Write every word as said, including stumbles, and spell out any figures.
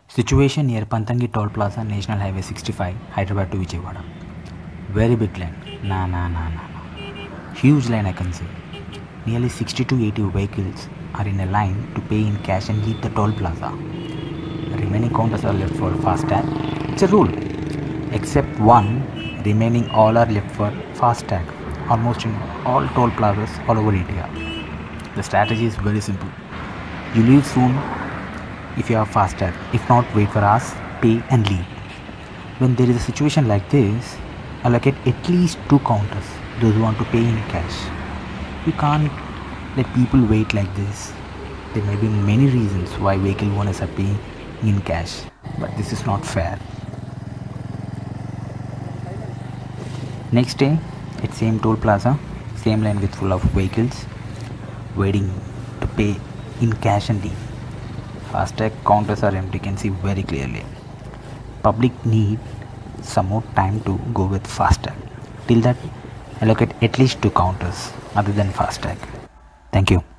Situation near Pantangi Toll Plaza, National Highway sixty-five, Hyderabad to Vijayawada. Very big line. Nah, nah, nah, nah, nah. Huge line I can say. Nearly sixty to eighty vehicles are in a line to pay in cash and leave the toll plaza. The remaining counters are left for FASTag. It's a rule. Except one, remaining all are left for FASTag. Almost in all toll plazas all over India. The strategy is very simple. You leave soon if you have FASTag. If not, wait for us, pay and leave. When there is a situation like this, allocate at least two counters, those who want to pay in cash. You can't let people wait like this. There may be many reasons why vehicle owners are paying in cash, but this is not fair. Next day, at same toll plaza, same line with full of vehicles, waiting to pay in cash and leave. FASTag counters are empty, you can see very clearly. Public need some more time to go with FASTag. Till that, allocate at least two counters other than FASTag. Thank you.